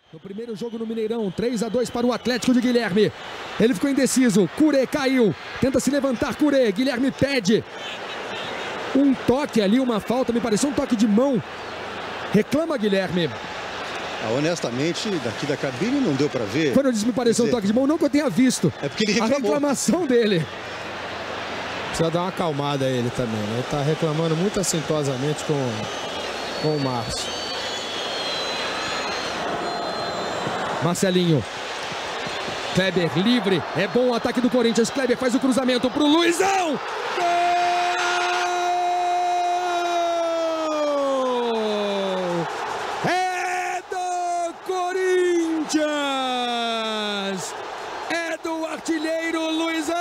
No primeiro jogo no Mineirão, 3-2 para o Atlético de Guilherme. Ele ficou indeciso, Curê caiu, tenta se levantar Curê, Guilherme pede um toque ali, uma falta, me pareceu um toque de mão. Reclama Guilherme. Honestamente, daqui da cabine não deu para ver. Quando eu disse me pareceu um toque de mão, não que eu tenha visto. É porque ele reclamou. A reclamação dele. Precisa dar uma acalmada a ele também, né? Ele tá reclamando muito assintosamente com o Márcio. Marcelinho. Kleber livre. É bom o ataque do Corinthians. Kleber faz o cruzamento pro Luizão. Gol! É do Corinthians. É do artilheiro Luizão.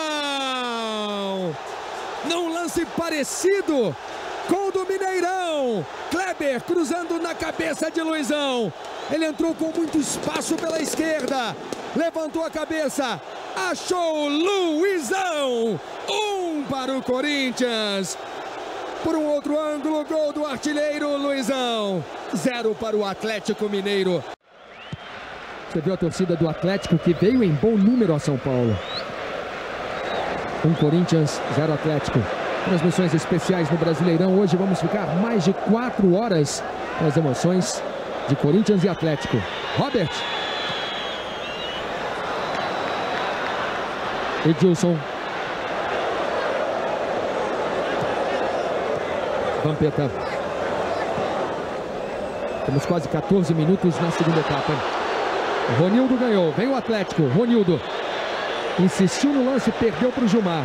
Num lance parecido com o do Mineirão. Kleber cruzando na cabeça de Luizão. Ele entrou com muito espaço pela esquerda. Levantou a cabeça. Achou Luizão. 1 para o Corinthians. Por um outro ângulo, gol do artilheiro Luizão. 0 para o Atlético Mineiro. Você viu a torcida do Atlético que veio em bom número a São Paulo. 1 Corinthians, 0 Atlético. Transmissões especiais no Brasileirão. Hoje vamos ficar mais de 4 horas com as emoções de Corinthians e Atlético. Robert. Edilson. Vampeta. Temos quase 14 minutos na segunda etapa. Ronildo ganhou. Vem o Atlético. Ronildo. Insistiu no lance, perdeu para o Gilmar.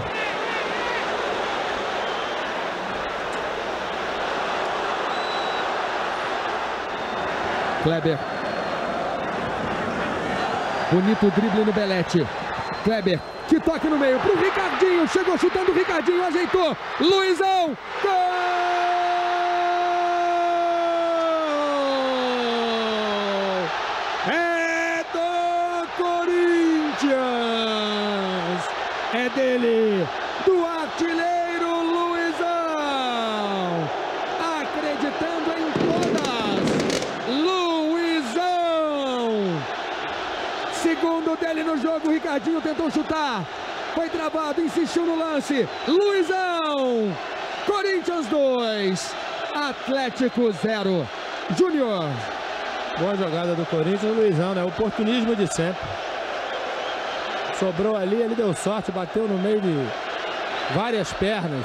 Kleber. Bonito drible no Belete. Kleber, que toque no meio pro Ricardinho. Chegou chutando o Ricardinho, ajeitou. Luizão. Gol! É do Corinthians. É dele. Do artilheiro Luizão. Acreditando em todas. Segundo dele no jogo, Ricardinho tentou chutar, foi travado, insistiu no lance, Luizão, Corinthians 2, Atlético 0, Júnior. Boa jogada do Corinthians, Luizão, né? Oportunismo de sempre. Sobrou ali, ele deu sorte, bateu no meio de várias pernas.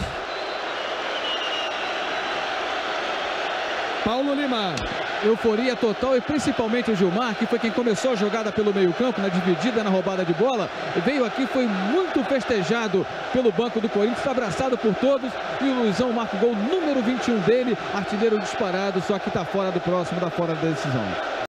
Paulo Lima. Euforia total e principalmente o Gilmar, que foi quem começou a jogada pelo meio-campo, na dividida, na roubada de bola. Veio aqui, foi muito festejado pelo banco do Corinthians, abraçado por todos. E o Luizão marca o gol número 21 dele, artilheiro disparado, só que está fora do próximo, da fora da decisão.